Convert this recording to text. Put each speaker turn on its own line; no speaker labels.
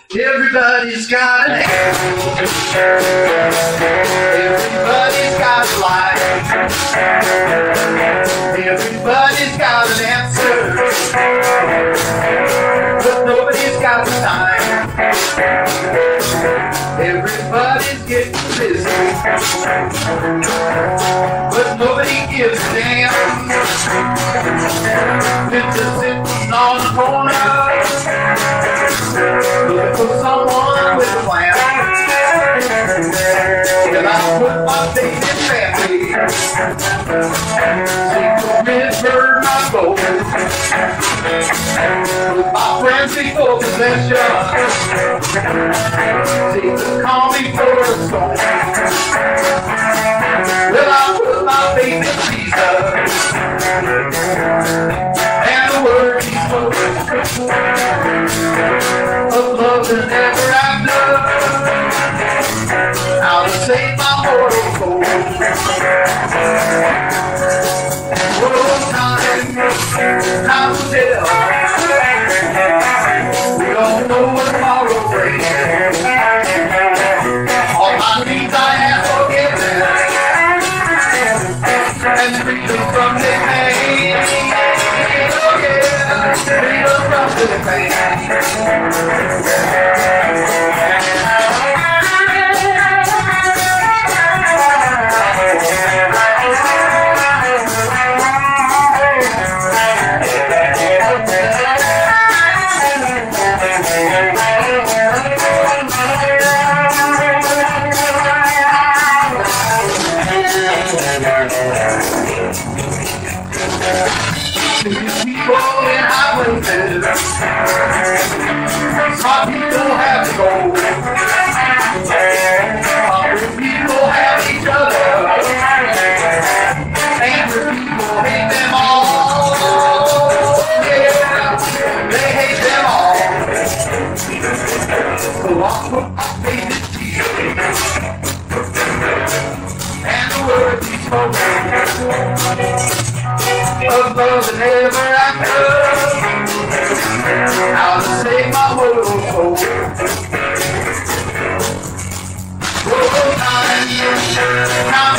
Everybody's got an answer. Everybody's got a life. Everybody's got an answer. But nobody's got the time. Everybody's getting busy. But nobody gives a damn. It's just sitting on the corner, looking for someone with a plan. And I put my faith in family. See the red bird, my gold. With my friends before possession. See the call me for a song. Well, I put my faith in Jesus and the word he spoke of love and ever after, how to save my mortal soul. Oh, time will tell. We don't know what tomorrow brings. All my needs I have forgiven, and freedom from the pain. Oh yeah, freedom from the pain. People in high places, some people have to go. Hungry people have each other. Angry people hate them all. Yeah, they hate them all. So I put my faith in Jesus and the words he spoke of love and ever after, how to save my world soul. Oh, time